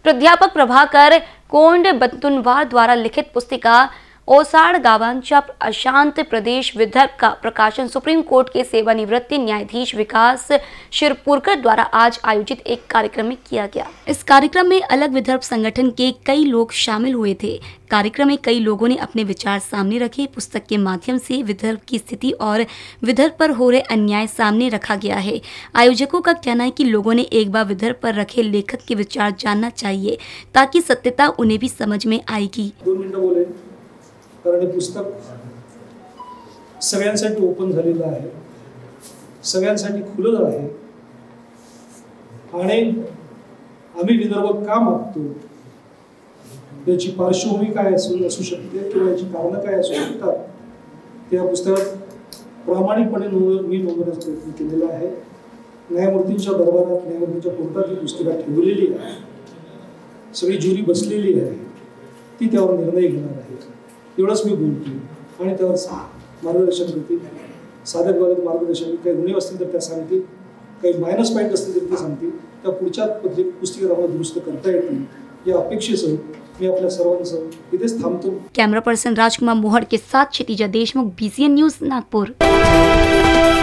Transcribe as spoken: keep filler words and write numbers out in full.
प्राध्यापक प्रभाकर कोंडबंतुनवार द्वारा लिखित पुस्तिका ओसाड गावांच्या अशांत प्रदेश विदर्भ का प्रकाशन सुप्रीम कोर्ट के सेवानिवृत्त न्यायाधीश विकास शिरपुरकर द्वारा आज आयोजित एक कार्यक्रम में किया गया। इस कार्यक्रम में अलग विदर्भ संगठन के कई लोग शामिल हुए थे। कार्यक्रम में कई लोगों ने अपने विचार सामने रखे। पुस्तक के माध्यम से विदर्भ की स्थिति और विदर्भ पर हो रहे अन्याय सामने रखा गया है। आयोजकों का कहना है कि लोगों ने एक बार विदर्भ पर रखे लेखक के विचार जानना चाहिए ताकि सत्यता उन्हें भी समझ में आएगी। कारण हे पुस्तक सगळ्यांसाठी ओपन झालेलं आहे, सगळ्यांसाठी खुलं आहे आणि आम्ही विदर्भ का मागतो याची पार्श्वभूमी काय असू शकते किंवा याची कारणं काय असू शकतात त्या पुस्तकात प्रामाणिकपणे मी नोंदवण्याचा प्रयत्न केलेला आहे। न्यायमूर्तींच्या दरबारात न्यायमूर्तींच्या कोर्टात ही पुस्तकं ठेवलेली आहे, सगळी ज्युरी बसलेली आहे, ती त्यावर निर्णय घेणार आहे। एवढंच मी बोलतो आणि त्यावर मार्गदर्शन करतील, साधक बाधक मार्गदर्शन, काही गुन्हे असतील तर त्या सांगतील, काही मायनस पॉईंट असतील तर ते सांगतील, त्या पुढच्या पुस्तिकेत आम्हाला दुरुस्त करता येतील या अपेक्षेसह मी आपल्या सर्वांसह इथेच थांबतो। कैमरा पर्सन राजकुमार मोहड़ के साथ क्षितिजा देशमुख, बीसीएन न्यूज, नागपुर।